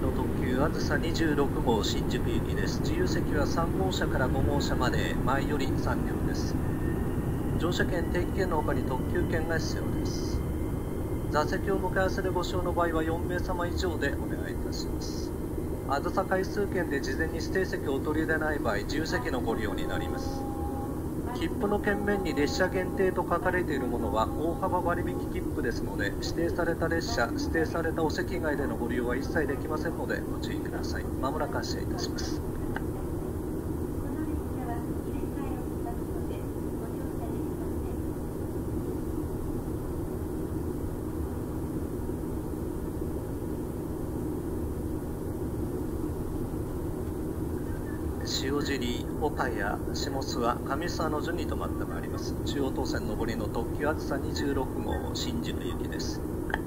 の特急あずさ26号新宿行きです。自由席は3号車から5号車まで前より3両です。乗車券、定期券の他に特急券が必要です。座席を向かい合わせでご使用の場合は4名様以上でお願いいたします。あずさ回数券で事前に指定席をお取り入れない場合、自由席のご利用になります。切符の券面に列車限定と書かれているものは大幅割引切符ですので、指定された列車、指定されたお席外でのご利用は一切できませんのでご注意ください。まもなく発車いたします。塩尻、岡谷、下諏訪、上諏訪の順に止まってまいります。中央東線上りの特急あずさ26号新宿行きです。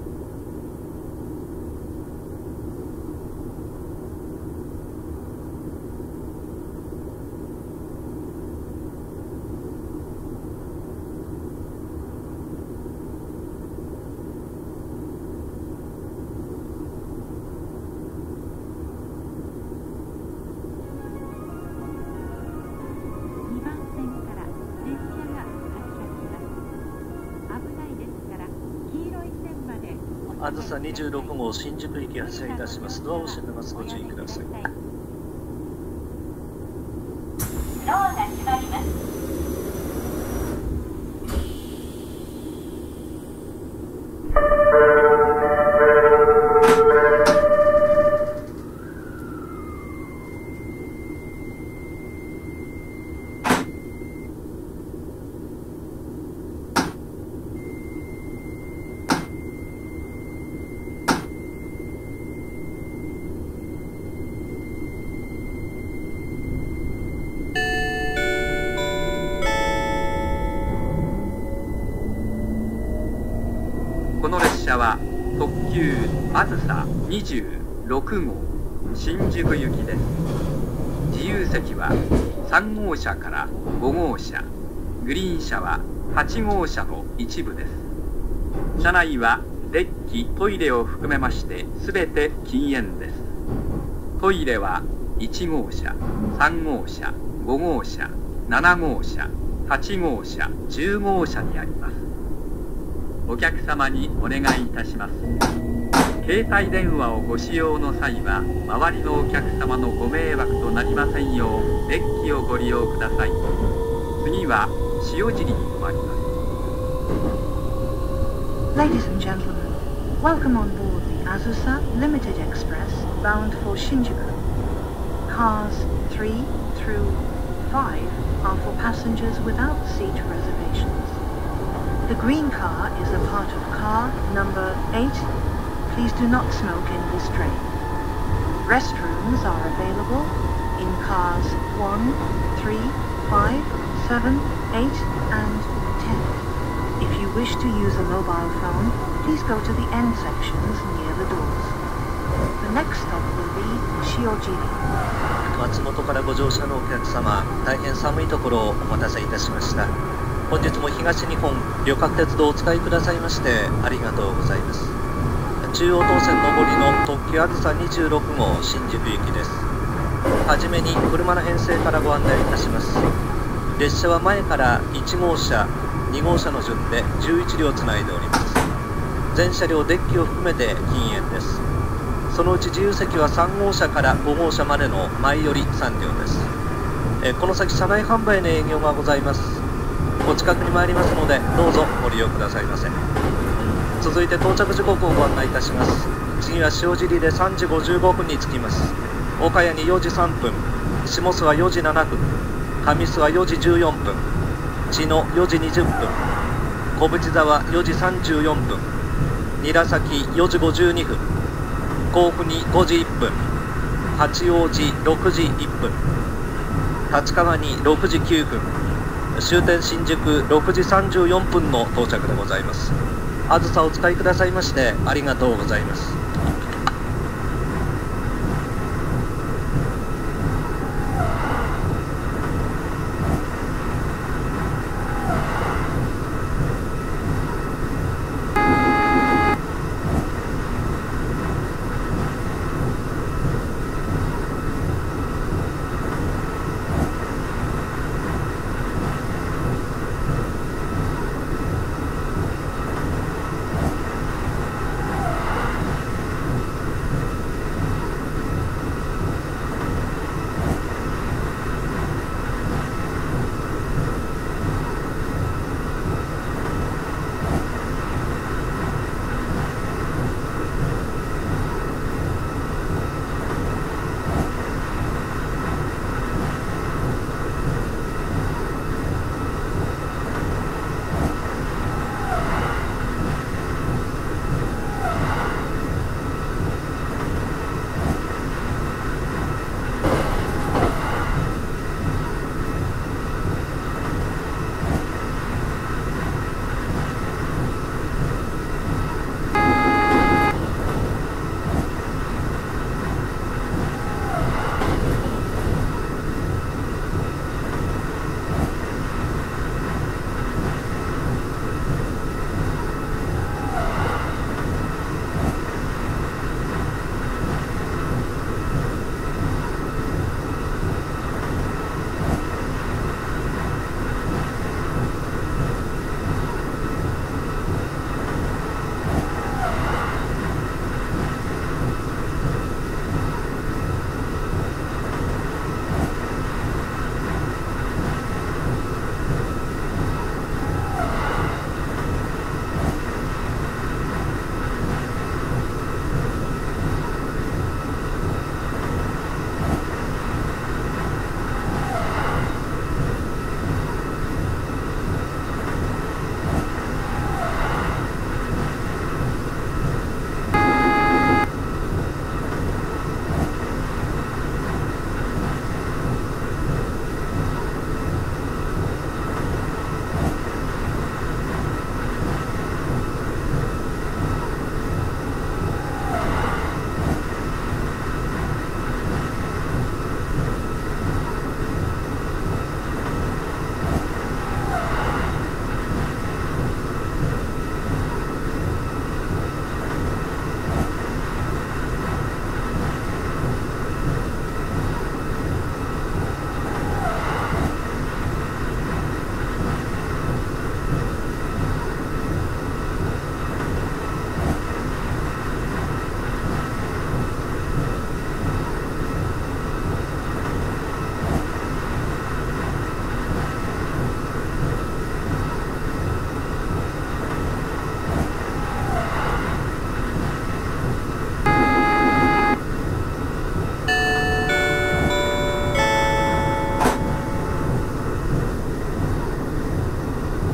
あずさ26号新宿行き発車いたします。ドアを閉めます。ご注意ください。ドアが閉まります。 この列車は特急あずさ26号新宿行きです。自由席は3号車から5号車、グリーン車は8号車の一部です。車内はデッキ、トイレを含めまして全て禁煙です。トイレは1号車、3号車、5号車、7号車、8号車、10号車にあります。お客様にお願いいたします。携帯電話をご使用の際は、周りのお客様のご迷惑となりませんよう、デッキをご利用ください。次は塩尻に止まります。 Ladies and gentlemen, welcome on board the Azusa Limited Express bound for Shinjuku. Cars 3 through 5 are for passengers without seat reservations.The green car is a part of car number 8. Please do not smoke in this train. Restrooms are available in cars 1, 3, 5, 7, 8, and 10. If you wish to use a mobile phone, please go to the end sections near the doors. The next stop will be Shiojiri. 松本からご乗車のお客様、大変寒いところをお待たせいたしました。本日も東日本旅客鉄道をお使いくださいましてありがとうございます。中央東線上りの特急あずさ26号新宿行きです。はじめに車の編成からご案内いたします。列車は前から1号車、2号車の順で11両つないでおります。全車両デッキを含めて禁煙です。そのうち自由席は3号車から5号車までの前より3両です。この先車内販売の営業がございます。お近くに参りますのでどうぞご利用くださいませ。続いて到着時刻をご案内いたします。次は塩尻で3時55分に着きます。岡谷に4時3分、下諏訪4時7分、上諏訪4時14分、茅野4時20分、小淵沢4時34分、韮崎4時52分、甲府に5時1分、八王子6時1分、立川に6時9分、終点新宿6時34分の到着でございます。あずさお使いくださいましてありがとうございます。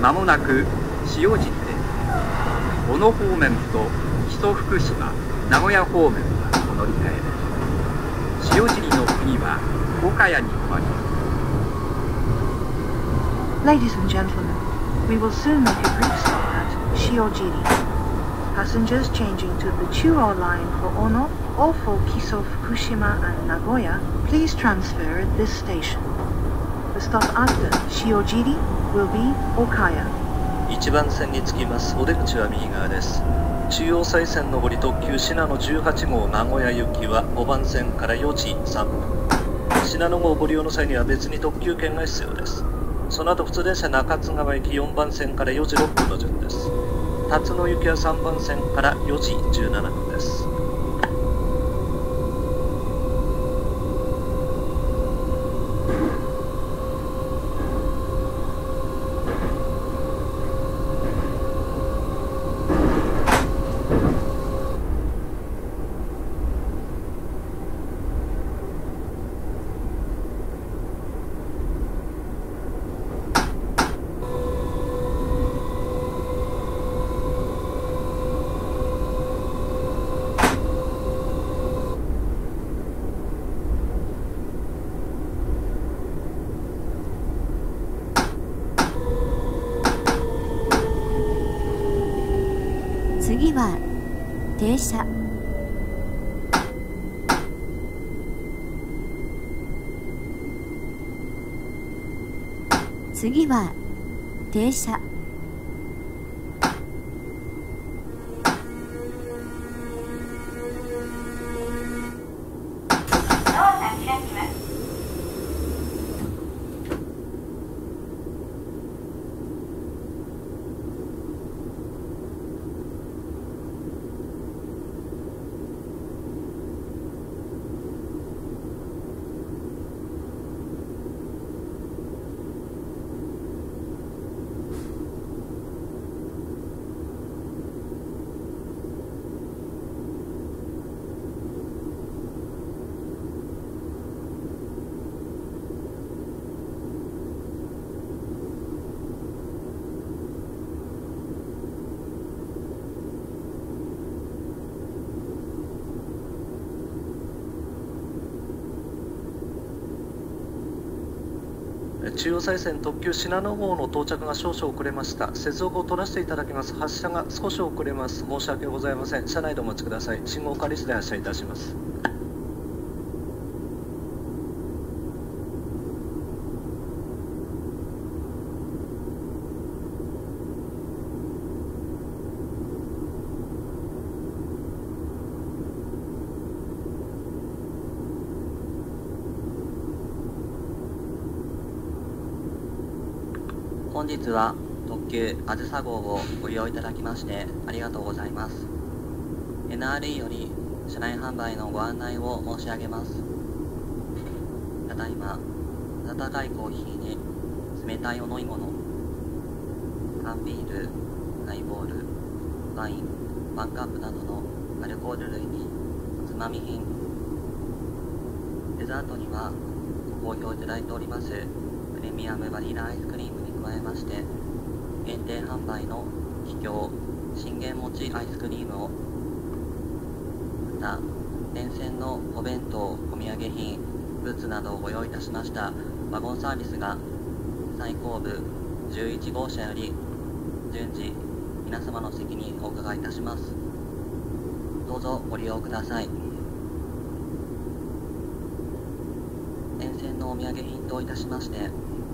まもなく塩尻です。小野方面と木曽福島、名古屋方面はお乗り換えです。塩尻の次は岡谷に止まります。 Ladies and gentlemen, we will soon make a brief stop at Shiojiri. Passengers changing to the Chuo line for Ono or for Kiso, Fukushima and Nagoya, please transfer at this station. The stop after Shiojiri will be Okaya. 1番線に着きます。お出口は右側です。中央西線上り特急信濃18号名古屋行きは5番線から4時3分。信濃号をご利用の際には別に特急券が必要です。その後普通電車中津川行き4番線から4時6分の順です。辰野行きは3番線から4時17分です。 次は停車。次は停車。中央西線特急信濃号の到着が少々遅れました。接続を取らせていただきます。発車が少し遅れます。申し訳ございません。車内でお待ちください。信号仮室で発車いたします。 本日は特急あずさ号をご利用いただきましてありがとうございます。 NRE より車内販売のご案内を申し上げます。ただいま温かいコーヒーに冷たいお飲み物、缶ビール、ハイボール、ワイン、ワンカップなどのアルコール類におつまみ品、デザートにはご好評いただいておりますプレミアムバニラアイスクリームに加えまして、限定販売の桔梗信玄餅アイスクリームを、また沿線のお弁当、お土産品、ブーツなどをご用意いたしましたワゴンサービスが最後部11号車より順次皆様の席にお伺いいたします。どうぞご利用ください。沿線のお土産品といたしまして、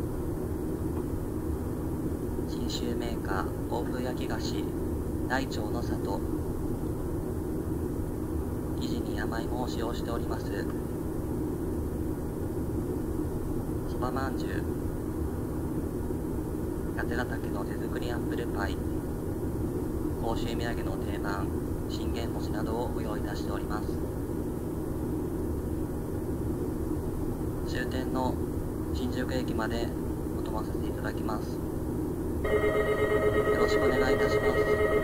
信州メーカー欧風焼き菓子大腸の里、生地に山芋を使用しておりますそばまんじゅう、八ヶ岳の手作りアップルパイ、甲州土産の定番信玄餅などをご用意いたしております。終点の新宿駅までお泊まさせていただきます。よろしくお願いいたします。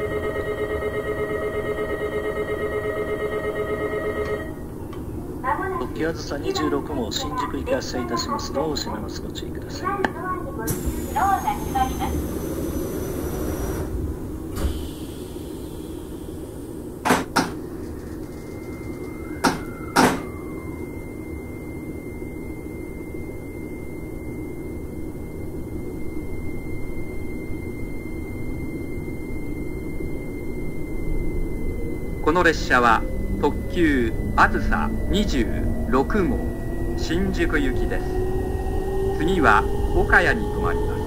特急あずさ26号新宿行き発車いたします。ドアを閉めます。ご注意ください。 ドアが閉まります。 この列車は特急あずさ26号新宿行きです。次は岡谷に停まります。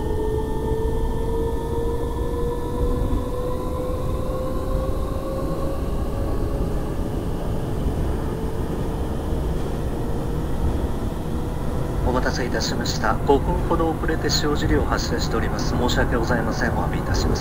お待たせいたしました。5分ほど遅れて塩尻を発車しております。申し訳ございません。お詫びいたします。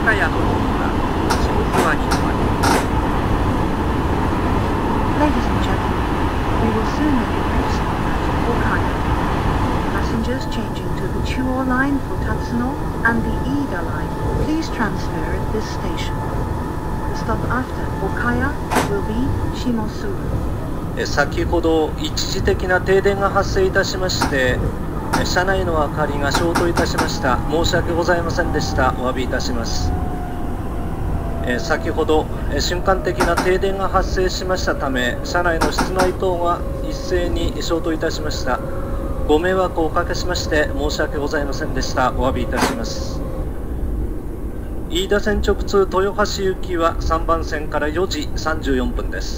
岡屋の方が下諏訪に止まります。 Ladies and gentlemen, we will soon make a brief stop at Okaya. Passengers changing to the Chuo line for Tatsuno and the Iida line, please transfer at this station. The stop after Okaya will be Shimosuru. 先ほど一時的な停電が発生いたしまして、車内の明かりが消灯いたしました。申し訳ございませんでした。お詫びいたします。先ほど瞬間的な停電が発生しましたため、車内の室内灯が一斉に消灯いたしました。ご迷惑をおかけしまして申し訳ございませんでした。お詫びいたします。飯田線直通豊橋行きは3番線から4時34分です。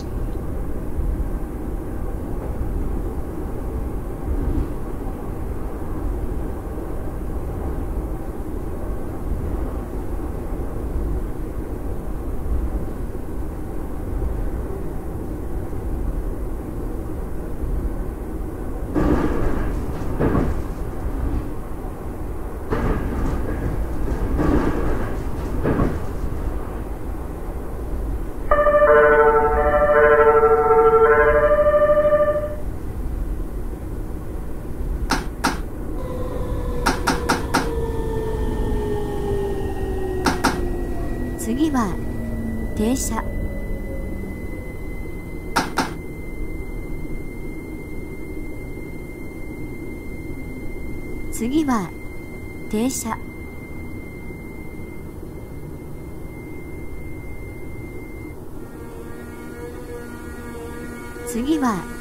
次は停車。次は停車。次は